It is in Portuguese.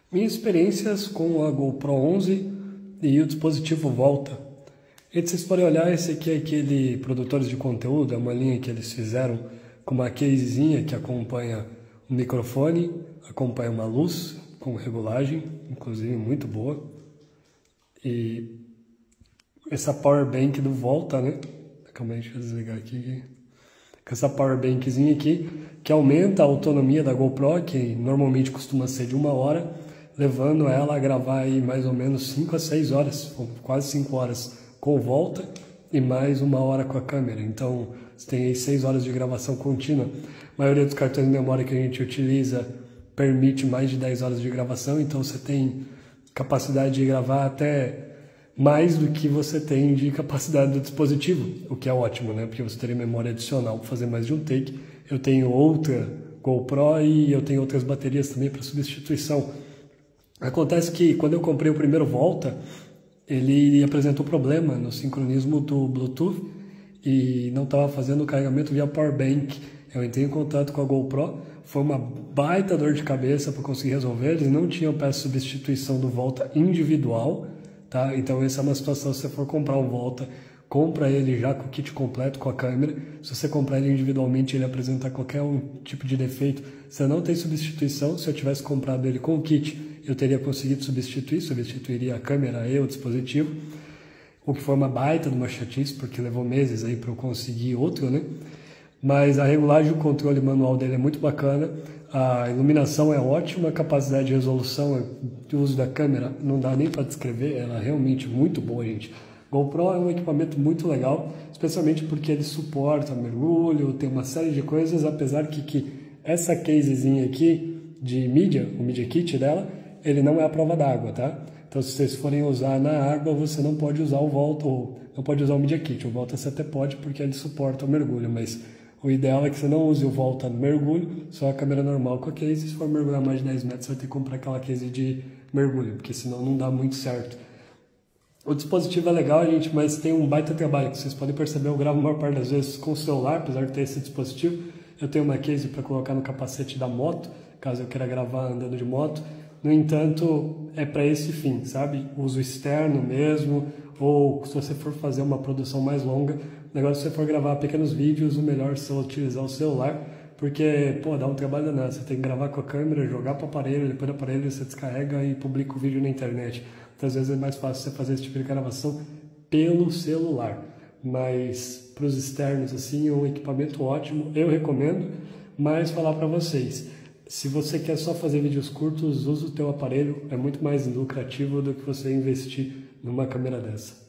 Minhas experiências com a GoPro 11 e o dispositivo Volta. E vocês podem olhar, esse aqui é aquele produtores de conteúdo, é uma linha que eles fizeram com uma casezinha que acompanha o microfone, acompanha uma luz com regulagem, inclusive muito boa. E essa power bank do Volta, né? Calma aí, deixa eu desligar aqui. Com essa power bankzinha aqui, que aumenta a autonomia da GoPro, que normalmente costuma ser de 1 hora, levando ela a gravar aí mais ou menos 5 a 6 horas, quase 5 horas com Volta e mais 1 hora com a câmera. Então, você tem aí 6 horas de gravação contínua. A maioria dos cartões de memória que a gente utiliza permite mais de 10 horas de gravação, então você tem capacidade de gravar até mais do que você tem de capacidade do dispositivo, o que é ótimo, né? Porque você teria memória adicional para fazer mais de um take. Eu tenho outra GoPro e eu tenho outras baterias também para substituição. Acontece que quando eu comprei o primeiro Volta, ele apresentou problema no sincronismo do Bluetooth e não estava fazendo o carregamento via Power Bank. Eu entrei em contato com a GoPro, foi uma baita dor de cabeça para conseguir resolver. Eles não tinham peça de substituição do Volta individual, tá? Então essa é uma situação, se você for comprar um Volta, compra ele já com o kit completo, com a câmera. Se você comprar ele individualmente, ele apresentar qualquer tipo de defeito, você não tem substituição. Se eu tivesse comprado ele com o kit, eu teria conseguido substituiria a câmera e o dispositivo, o que foi uma baita de uma chatice, porque levou meses aí para eu conseguir outro, né? Mas a regulagem e o controle manual dele é muito bacana, a iluminação é ótima, a capacidade de resolução de uso da câmera não dá nem para descrever, ela é realmente muito boa, gente. GoPro é um equipamento muito legal, especialmente porque ele suporta mergulho, tem uma série de coisas, apesar que essa casezinha aqui de mídia, o Media Kit dela, ele não é a prova d'água, tá? Então se vocês forem usar na água, você não pode usar o Volta, ou não pode usar o Media Kit. O Volta você até pode porque ele suporta o mergulho, mas o ideal é que você não use o Volta no mergulho, só a câmera normal com a case. Se for mergulhar mais de 10 metros, você vai ter que comprar aquela case de mergulho, porque senão não dá muito certo. O dispositivo é legal, gente, mas tem um baita trabalho, que vocês podem perceber, eu gravo a maior parte das vezes com o celular, apesar de ter esse dispositivo. Eu tenho uma case para colocar no capacete da moto, caso eu queira gravar andando de moto. No entanto, é para esse fim, sabe? Uso externo mesmo, ou se você for fazer uma produção mais longa, o negócio se você for gravar pequenos vídeos, o melhor é utilizar o celular, porque, pô, dá um trabalho danado. Você tem que gravar com a câmera, jogar para o aparelho, depois do aparelho você descarrega e publica o vídeo na internet. Então, às vezes é mais fácil você fazer esse tipo de gravação pelo celular. Mas para os externos, assim, é um equipamento ótimo, eu recomendo, mas falar para vocês, se você quer só fazer vídeos curtos, usa o teu aparelho, é muito mais lucrativo do que você investir numa câmera dessa.